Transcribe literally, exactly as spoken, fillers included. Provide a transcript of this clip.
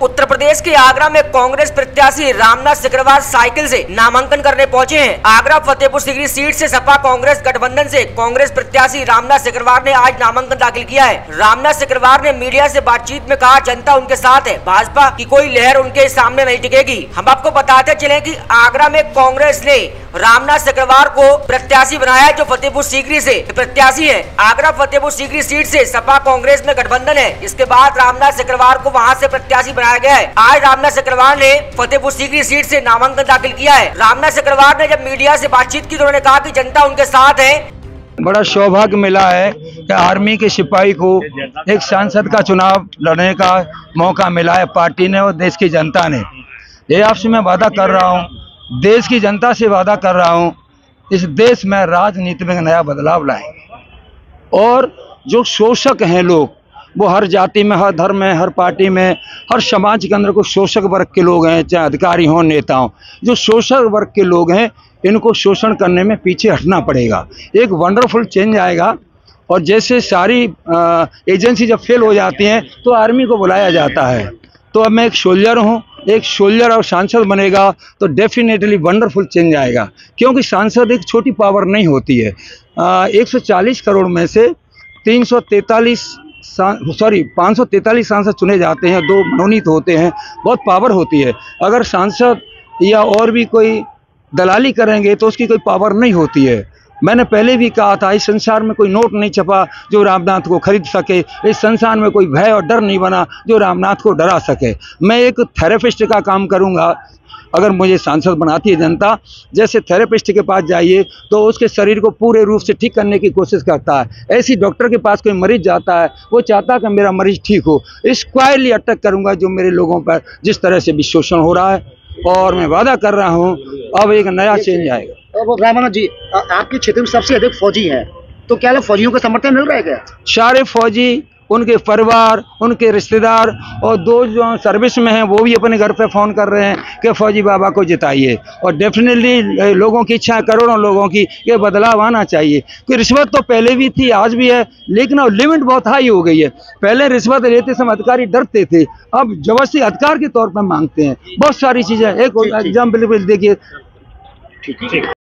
उत्तर प्रदेश के आगरा में कांग्रेस प्रत्याशी रामनाथ सिकरवार साइकिल से नामांकन करने पहुंचे हैं। आगरा फतेहपुर सीकरी सीट से सपा कांग्रेस गठबंधन से कांग्रेस प्रत्याशी रामनाथ सिकरवार ने आज नामांकन दाखिल किया है। रामनाथ सिकरवार ने मीडिया से बातचीत में कहा, जनता उनके साथ है, भाजपा की कोई लहर उनके सामने नहीं टिकेगी। हम आपको बताते चले कि आगरा में कांग्रेस ने रामनाथ सिकरवार को प्रत्याशी बनाया है, जो फतेहपुर सीकरी से प्रत्याशी है। आगरा फतेहपुर सीकरी सीट से सपा कांग्रेस में गठबंधन है। इसके बाद रामनाथ सिकरवार को वहां से प्रत्याशी बनाया गया है। आज रामनाथ सिकरवार ने फतेहपुर सीकरी सीट से नामांकन दाखिल किया है। रामनाथ सिकरवार ने जब मीडिया से बातचीत की तो उन्होंने कहा कि जनता उनके साथ है। बड़ा सौभाग्य मिला है कि आर्मी के सिपाही को एक सांसद का चुनाव लड़ने का मौका मिला है पार्टी ने और देश की जनता ने। ये आपसे मैं वादा कर रहा हूँ, देश की जनता से वादा कर रहा हूँ, इस देश में राजनीति में नया बदलाव लाएंगे। और जो शोषक हैं लोग, वो हर जाति में, हर धर्म में, हर पार्टी में, हर समाज के अंदर को शोषक वर्ग के लोग हैं, चाहे अधिकारी हों, नेता हों, जो शोषक वर्ग के लोग हैं, इनको शोषण करने में पीछे हटना पड़ेगा। एक वंडरफुल चेंज आएगा। और जैसे सारी आ, एजेंसी जब फेल हो जाती हैं तो आर्मी को बुलाया जाता है। तो अब मैं एक सोल्जर हूँ, एक सोल्जर और सांसद बनेगा तो डेफिनेटली वंडरफुल चेंज आएगा। क्योंकि सांसद एक छोटी पावर नहीं होती है। एक सौ चालीस करोड़ में से तीन सौ तैंतालीस सॉरी पाँच सौ तैंतालीस सांसद चुने जाते हैं, दो मनोनीत होते हैं, बहुत पावर होती है। अगर सांसद या और भी कोई दलाली करेंगे तो उसकी कोई पावर नहीं होती है। मैंने पहले भी कहा था, इस संसार में कोई नोट नहीं छपा जो रामनाथ को खरीद सके, इस संसार में कोई भय और डर नहीं बना जो रामनाथ को डरा सके। मैं एक थेरेपिस्ट का काम करूंगा। अगर मुझे सांसद बनाती है जनता, जैसे थेरेपिस्ट के पास जाइए तो उसके शरीर को पूरे रूप से ठीक करने की कोशिश करता है, ऐसी डॉक्टर के पास कोई मरीज जाता है, वो चाहता है कि मेरा मरीज ठीक हो। स्क्वायरली अटैक करूंगा जो मेरे लोगों पर जिस तरह से विशोषण हो रहा है। और मैं वादा कर रहा हूं, अब एक नया चेंज आएगा। रामनाथ जी, आपके क्षेत्र में सबसे अधिक फौजी हैं, तो क्या फौजियों का समर्थन मिल रहा है क्या? सारे फौजी, उनके परिवार, उनके रिश्तेदार और दो जो सर्विस में हैं वो भी अपने घर पे फ़ोन कर रहे हैं कि फौजी बाबा को जिताइए। और डेफिनेटली लोगों की इच्छा है, करोड़ों लोगों की, ये बदलाव आना चाहिए। कि रिश्वत तो पहले भी थी, आज भी है, लेकिन अब लिमिट बहुत हाई हो गई है। पहले रिश्वत लेते समय अधिकारी डरते थे, अब जबरदस्ती अधिकार के तौर पर मांगते हैं। बहुत सारी चीज़ें, एक एग्जाम्पल देखिए।